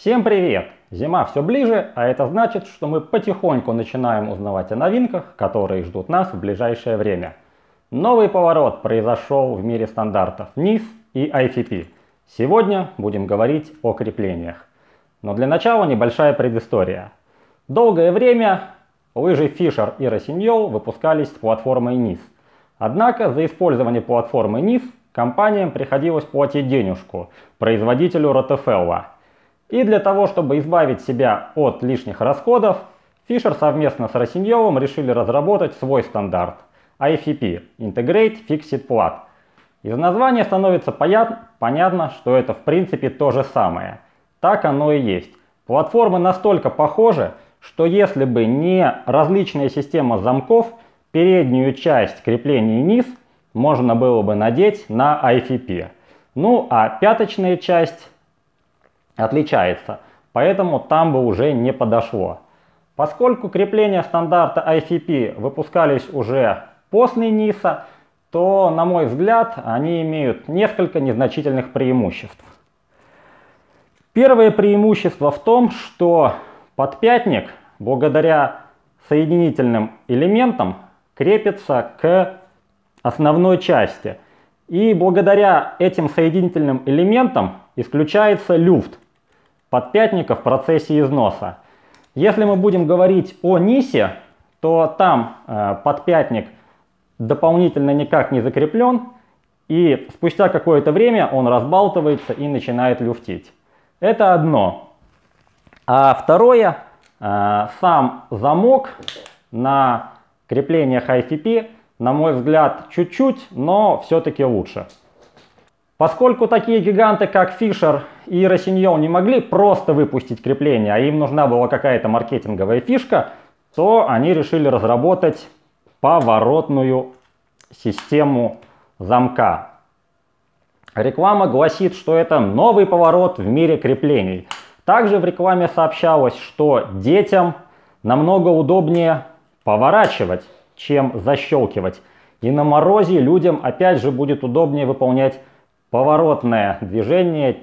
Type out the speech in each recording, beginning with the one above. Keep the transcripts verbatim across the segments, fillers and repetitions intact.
Всем привет! Зима все ближе, а это значит, что мы потихоньку начинаем узнавать о новинках, которые ждут нас в ближайшее время. Новый поворот произошел в мире стандартов низ и ай эф пи. Сегодня будем говорить о креплениях. Но для начала небольшая предыстория. Долгое время лыжи Fischer и Rossignol выпускались с платформой низ. Однако за использование платформы низ компаниям приходилось платить денежку производителю Rotofella. И для того, чтобы избавить себя от лишних расходов, Fischer совместно с Rossignol решили разработать свой стандарт ай эф пи – Integrate Fixed Plat. Из названия становится понятно, что это в принципе то же самое. Так оно и есть. Платформы настолько похожи, что если бы не различная система замков, переднюю часть креплений низ можно было бы надеть на ай эф пи. Ну а пяточная часть отличается, поэтому там бы уже не подошло. Поскольку крепления стандарта ай эф пи выпускались уже после ниса, то, на мой взгляд, они имеют несколько незначительных преимуществ. Первое преимущество в том, что подпятник, благодаря соединительным элементам, крепится к основной части. И благодаря этим соединительным элементам исключается люфт подпятника в процессе износа. Если мы будем говорить о нисе, то там э, подпятник дополнительно никак не закреплен, и спустя какое-то время он разбалтывается и начинает люфтить. Это одно. А второе, э, сам замок на креплениях ай эф пи, на мой взгляд, чуть-чуть, но все-таки лучше. Поскольку такие гиганты, как Fischer и Rossignol, не могли просто выпустить крепление, а им нужна была какая-то маркетинговая фишка, то они решили разработать поворотную систему замка. Реклама гласит, что это новый поворот в мире креплений. Также в рекламе сообщалось, что детям намного удобнее поворачивать, чем защелкивать. И на морозе людям опять же будет удобнее выполнять поворотное движение,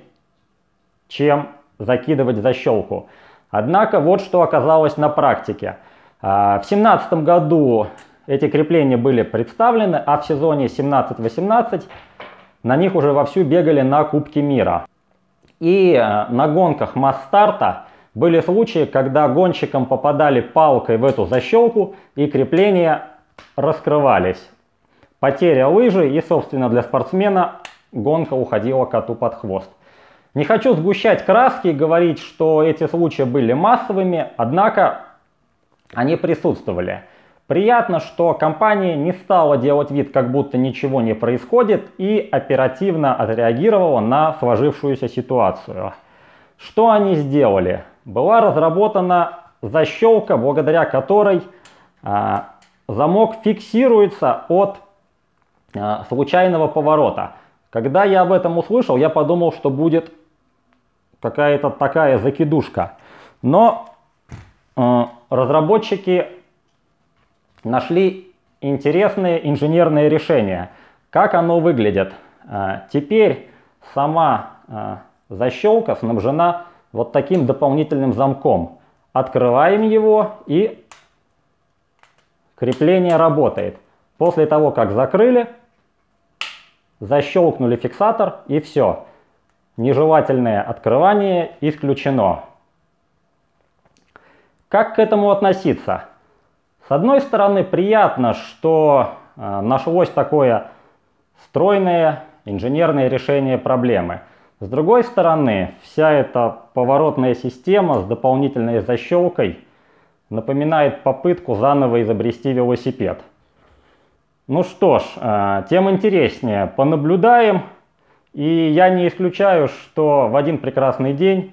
чем закидывать защелку. Однако вот что оказалось на практике. В две тысячи семнадцатом году эти крепления были представлены, а в сезоне семнадцать восемнадцать на них уже вовсю бегали на Кубке мира. И на гонках масс-старта были случаи, когда гонщикам попадали палкой в эту защелку и крепления раскрывались. Потеря лыжи и, собственно, для спортсмена гонка уходила коту под хвост. Не хочу сгущать краски и говорить, что эти случаи были массовыми, однако они присутствовали. Приятно, что компания не стала делать вид, как будто ничего не происходит, и оперативно отреагировала на сложившуюся ситуацию. Что они сделали? Была разработана защелка, благодаря которой а, замок фиксируется от а, случайного поворота. Когда я об этом услышал, я подумал, что будет какая-то такая закидушка. Но э, разработчики нашли интересные инженерные решения. Как оно выглядит? Э, теперь сама э, защелка снабжена вот таким дополнительным замком. Открываем его, и крепление работает. После того, как закрыли, защелкнули фиксатор, и все. Нежелательное открывание исключено. Как к этому относиться? С одной стороны, приятно, что э, нашлось такое стройное инженерное решение проблемы. С другой стороны, вся эта поворотная система с дополнительной защелкой напоминает попытку заново изобрести велосипед. Ну что ж, тем интереснее. Понаблюдаем. И я не исключаю, что в один прекрасный день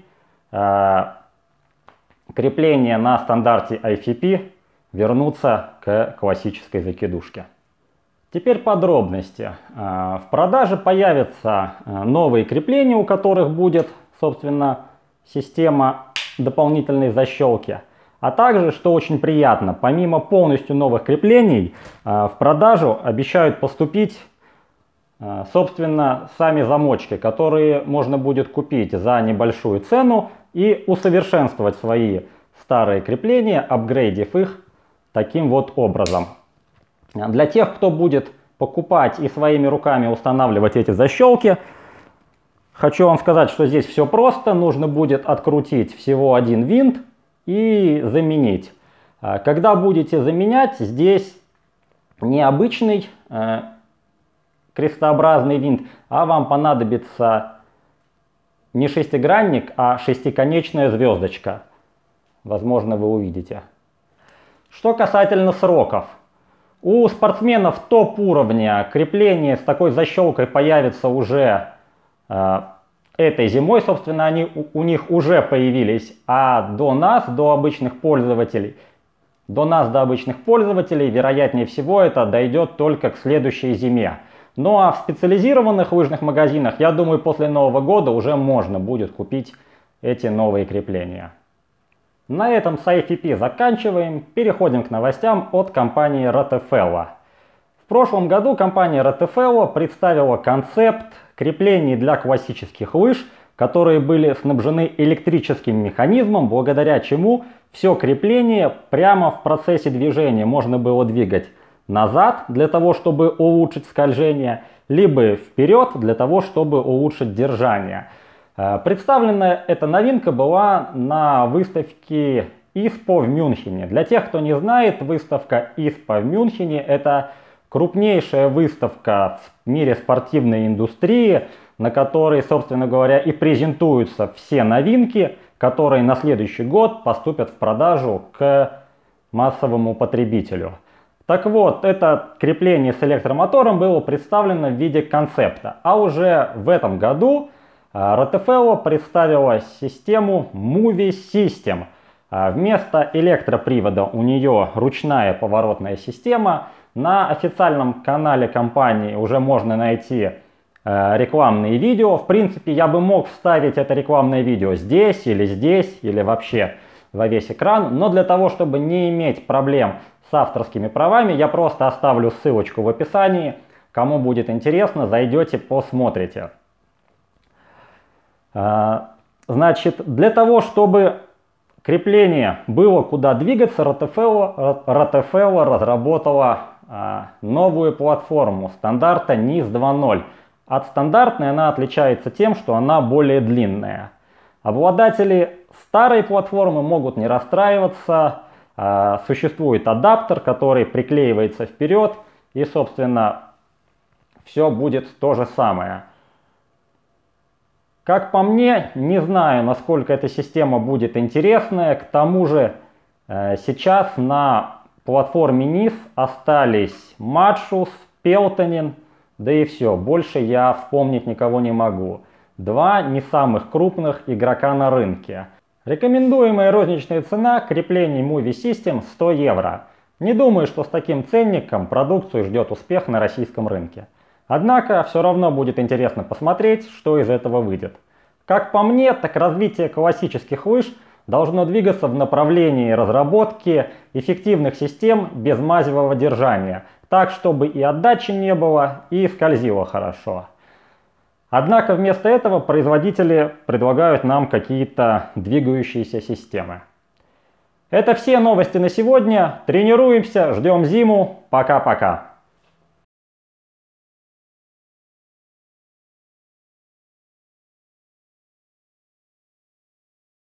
крепления на стандарте ай эф пи вернутся к классической закидушке. Теперь подробности. В продаже появятся новые крепления, у которых будет, собственно, система дополнительной защелки. А также, что очень приятно, помимо полностью новых креплений, в продажу обещают поступить, собственно, сами замочки, которые можно будет купить за небольшую цену и усовершенствовать свои старые крепления, апгрейдив их таким вот образом. Для тех, кто будет покупать и своими руками устанавливать эти защелки, хочу вам сказать, что здесь все просто. Нужно будет открутить всего один винт и заменить. Когда будете заменять, здесь необычный э, крестообразный винт, а вам понадобится не шестигранник, а шестиконечная звездочка. Возможно, вы увидите. Что касательно сроков. У спортсменов топ-уровня крепление с такой защелкой появится уже э, этой зимой. Собственно, они у, у них уже появились. А до нас, до обычных пользователей, до нас, до обычных пользователей, вероятнее всего, это дойдет только к следующей зиме. Ну а в специализированных лыжных магазинах, я думаю, после Нового года уже можно будет купить эти новые крепления. На этом с ай эф пи заканчиваем. Переходим к новостям от компании Rotofella. В прошлом году компания Rotofella представила концепт креплений для классических лыж, которые были снабжены электрическим механизмом, благодаря чему все крепление прямо в процессе движения можно было двигать назад для того, чтобы улучшить скольжение, либо вперед для того, чтобы улучшить держание. Представлена эта новинка была на выставке ай эс пи о в Мюнхене. Для тех, кто не знает, выставка ай эс пи о в Мюнхене — это крупнейшая выставка в мире спортивной индустрии, на которой, собственно говоря, и презентуются все новинки, которые на следующий год поступят в продажу к массовому потребителю. Так вот, это крепление с электромотором было представлено в виде концепта. А уже в этом году Rotofella представила систему Movie System. Вместо электропривода у нее ручная поворотная система. На официальном канале компании уже можно найти рекламные видео. В принципе, я бы мог вставить это рекламное видео здесь или здесь, или вообще во весь экран. Но для того, чтобы не иметь проблем с авторскими правами, я просто оставлю ссылочку в описании. Кому будет интересно, зайдете, посмотрите. Значит, для того, чтобы крепление было куда двигаться, Rotofella, Rotofella разработала новую платформу стандарта низ два ноль. От стандартной она отличается тем, что она более длинная. Обладатели старой платформы могут не расстраиваться. Существует адаптер, который приклеивается вперед, и, собственно, все будет то же самое. Как по мне, не знаю, насколько эта система будет интересная. К тому же сейчас на платформе низ остались Matsus, Peltonen, да и все. Больше я вспомнить никого не могу. Два не самых крупных игрока на рынке. Рекомендуемая розничная цена креплений Movie System сто евро. Не думаю, что с таким ценником продукцию ждет успех на российском рынке. Однако все равно будет интересно посмотреть, что из этого выйдет. Как по мне, так развитие классических лыж должно двигаться в направлении разработки эффективных систем безмазевого держания, так чтобы и отдачи не было, и скользило хорошо. Однако вместо этого производители предлагают нам какие-то двигающиеся системы. Это все новости на сегодня. Тренируемся, ждем зиму. Пока-пока.